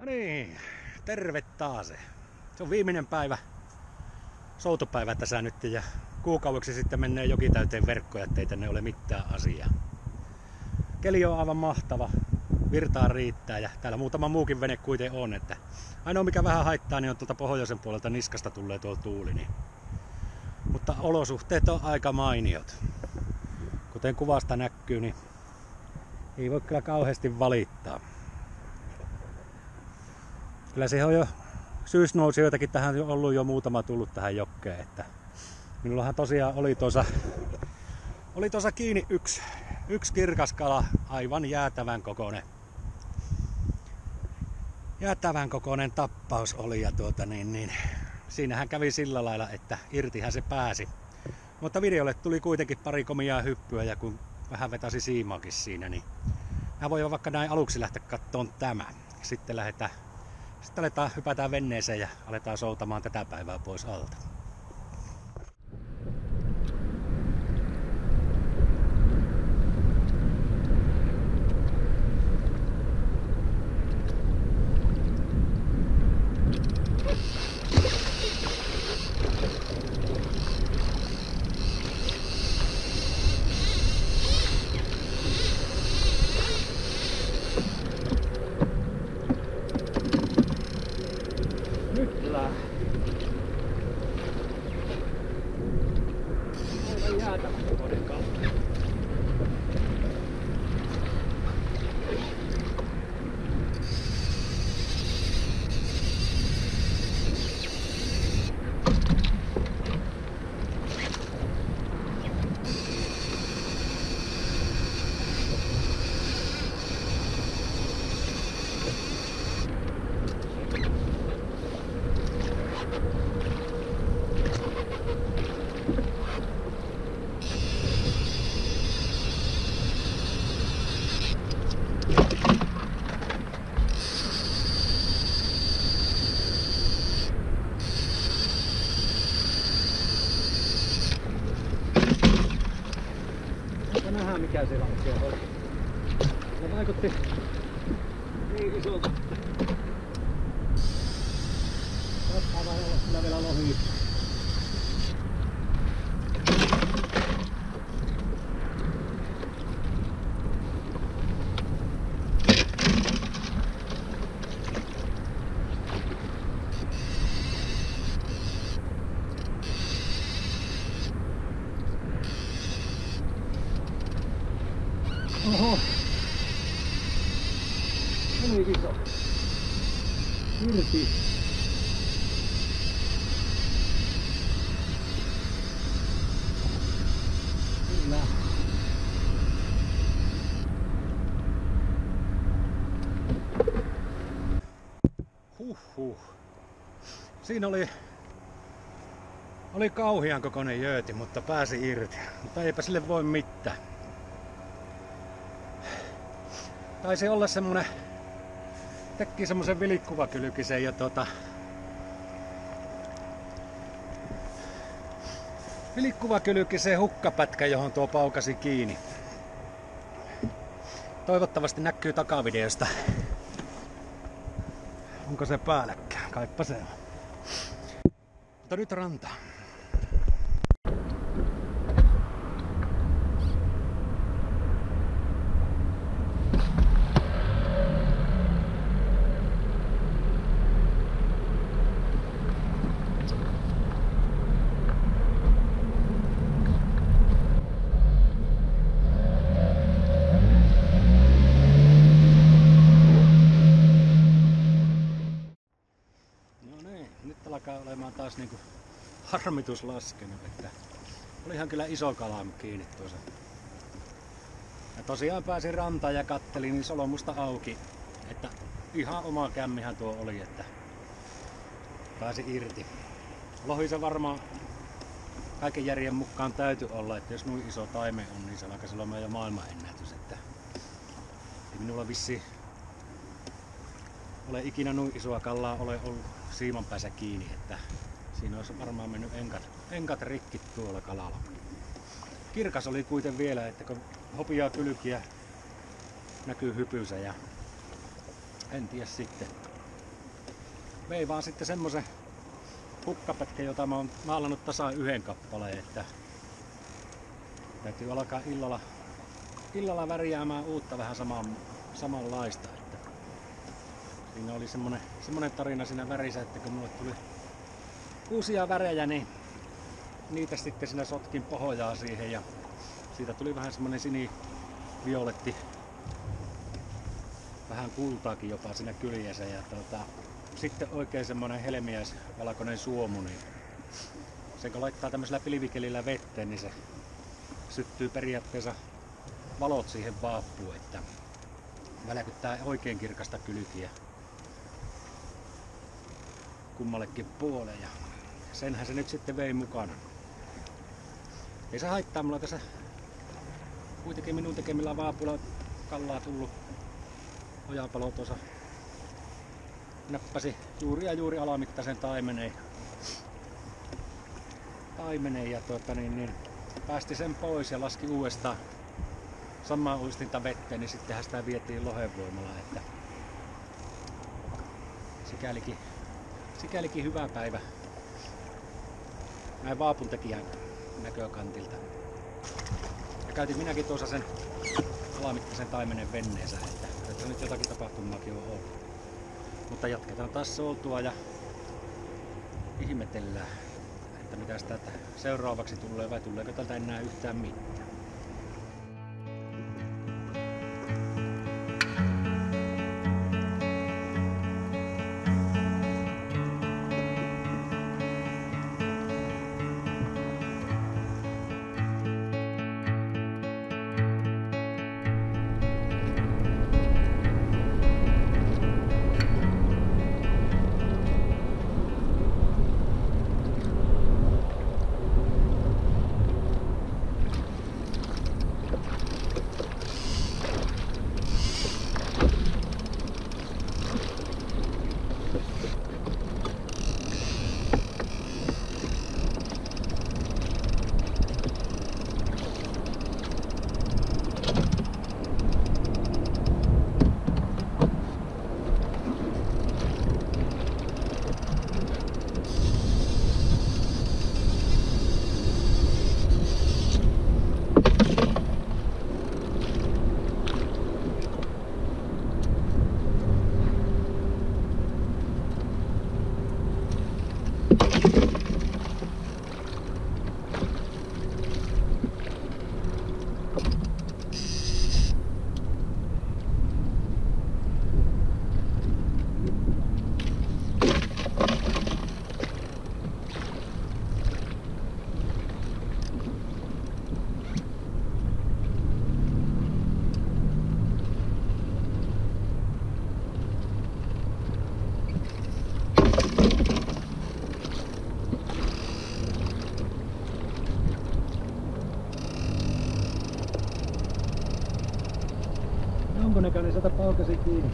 No niin, terve taas. Se on viimeinen päivä, soutupäivä tässä nyt ja kuukaudeksi sitten menee joki täyteen verkkoja, ettei tänne ole mitään asiaa. Keli on aivan mahtava, virtaa riittää ja täällä muutama muukin vene kuiten on. Että ainoa mikä vähän haittaa, niin on tuolta pohjoisen puolelta niskasta tulee tuo tuuli. Niin. Mutta olosuhteet on aika mainiot. Kuten kuvasta näkyy, niin ei voi kyllä kauheasti valittaa. Kyllä se on jo syysnousijoitakin tähän ollut jo muutama tullut tähän jokkeen. Että minullahan tosiaan oli tuossa kiinni yksi kirkas kala, aivan jäätävän kokoinen tappaus oli ja siinähän kävi sillä lailla, että irtihän se pääsi. Mutta videolle tuli kuitenkin pari komiaa hyppyä ja kun vähän vetäisi siimaakin siinä, niin mä voin vaikka näin aluksi lähteä kattoon tämä. Sitten hypätään venneeseen ja aletaan soutamaan tätä päivää pois alta. Mikä siellä on siellä? Se vaikutti niin isolta. Saattaa vai olla kyllä vielä lohi. Oho! Niin iso. Irti. Kyllä. Huhhuh. Siinä oli kauhean kokoinen jööti, mutta pääsi irti. Mutta eipä sille voi mitään. Taisi olla teki semmosen vilkkuvakylkisen ja vilkkuvakylkisen hukkapätkä, johon tuo paukasi kiinni. Toivottavasti näkyy takavideosta. Onko se päälläkään? Kaipa se on. Mutta nyt rantaan. Nyt alkaa olemaan taas niinku harmitus laskenut, että olihan kyllä iso kala kiinni tuossa. Ja tosiaan pääsin rantaan ja kattelin niin solmusta auki, että ihan oma kämmihän tuo oli, että pääsi irti. Lohi se varmaan kaiken järjen mukaan täytyy olla, että jos noin iso taime on, niin se on aika silloin jo maailmanennätys, että ei minulla vissiin ole ikinä noin isoa kalaa ole ollut siiman päässä kiinni, että siinä olisi varmaan mennyt enkat rikki tuolla kalalla. Kirkas oli kuiten vielä, että kun hopeaa kylkiä näkyy hypynsä ja en tiedä sitten. vei vaan sitten semmosen hukkapätkän, jota mä oon maalannut tasan yhden kappaleen, että täytyy alkaa illalla värjäämään uutta vähän samanlaista. Että siinä oli semmonen tarina siinä värissä, että kun mulle tuli uusia värejä, niin niitä sitten siinä sotkin pohjaa siihen ja siitä tuli vähän semmonen sinivioletti, vähän kultaakin jopa siinä kyljessä ja sitten oikein semmonen helmiäisvalkoinen suomu, niin sen kun laittaa tämmöisellä pilvikelillä vetteen, niin se syttyy periaatteessa valot siihen vaappuun, että väläkyttää oikein kirkasta kylkiä kummallekin puolelle ja senhän se nyt sitten vei mukana. Ei se haittaa, mulla tässä kuitenkin minun tekemillä vaapuilla kallaa tullut ojapalo tuossa. Näppäsi juuri alamittaisen taimeneen ja päästi sen pois ja laski uudestaan samaa uistinta vetteen, niin sittenhän sitä vietiin Lohenvoimalaan, että sikälikin hyvä päivä näin vaapuntekijän näkökantilta. Ja käytin minäkin tuossa sen alamittaisen taimenen venneensä, että nyt jotakin tapahtumaakin on ollut. Mutta jatketaan taas soutua ja ihmetellään, että mitä täältä seuraavaksi tulee vai tuleeko täältä enää yhtään mitään. Jonkunnäköinen sieltä paukasi kiinni.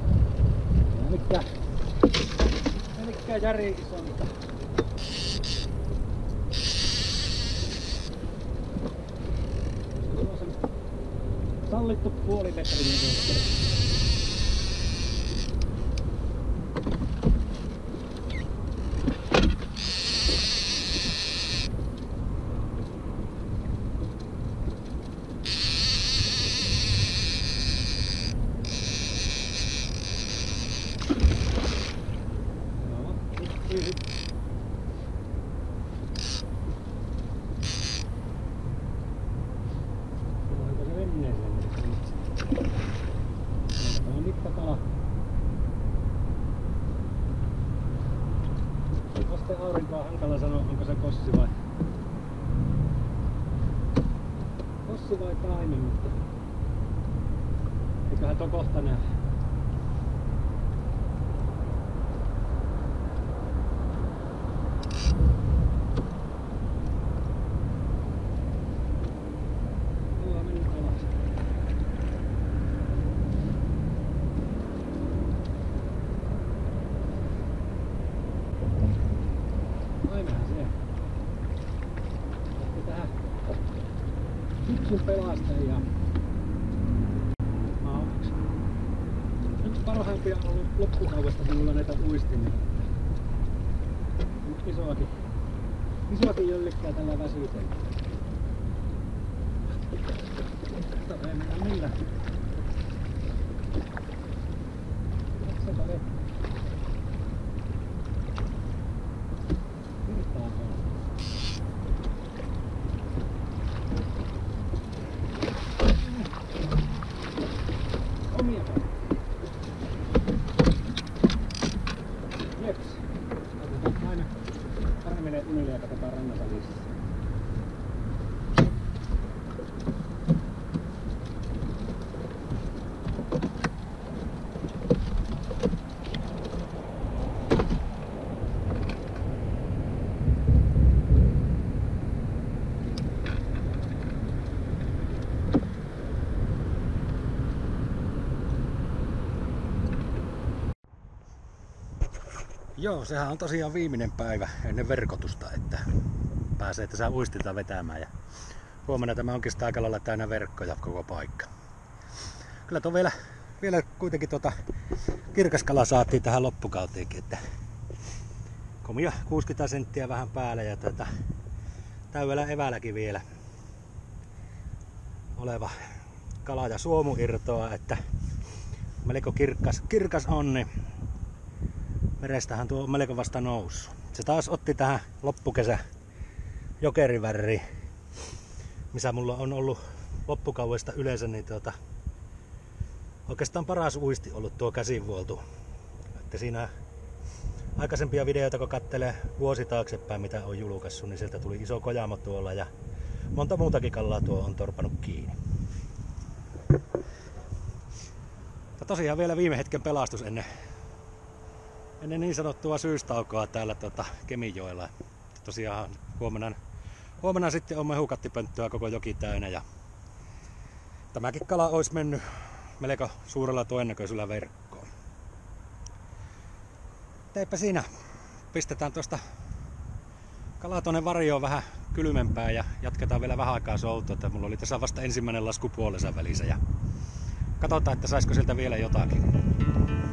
Ei mikään järi isonta. Tuossa on sallittu puoli metriä. Vasten aurinkoa on hankala sanoa, onko se kossi vai taimen, mutta eiköhän tuon kohta nähdä. Syksyn pelastajia. Yksi parhaimpia on ollut loppukaudesta minulla näitä uistimia. Isoakin jöllikkää tällä väsytellä. Tätä ei mennä millään. Joo, sehän on tosiaan viimeinen päivä ennen verkotusta, että pääsee tässä uistilta vetämään. Ja huomenna tämä onkin sitä aika lailla täynnä verkkoja koko paikka. Kyllä tuo vielä kuitenkin kirkaskala saatiin tähän loppukauteenkin, että komia 60 senttiä vähän päällä ja täydellä eväälläkin vielä oleva kala ja suomu irtoaa, että melko kirkas on, niin merestähän tuo on melko vasta noussut. Se taas otti tähän loppukesä jokeriväriin, missä mulla on ollut loppukaudesta yleensä, niin oikeastaan paras uisti ollut tuo käsinvuoltu. Että siinä aikaisempia videoita kun kattelee vuosi taaksepäin mitä on julkaissut, niin sieltä tuli iso kojamo tuolla ja monta muutakin kalaa tuo on torpannut kiinni. Ja tosiaan vielä viime hetken pelastus ennen niin sanottua syystaukoa täällä Kemijoella. Tosiaan huomenna sitten on mehukattipönttöä koko joki täynnä ja tämäkin kala olisi mennyt melko suurella todennäköisyydellä verkkoon. Eipä siinä. Pistetään tuosta kalaa tuonne varjoon vähän kylmempää ja jatketaan vielä vähän aikaa soutua. Mulla oli tässä vasta ensimmäinen lasku puolensa välissä ja katsotaan, että saisiko sieltä vielä jotakin.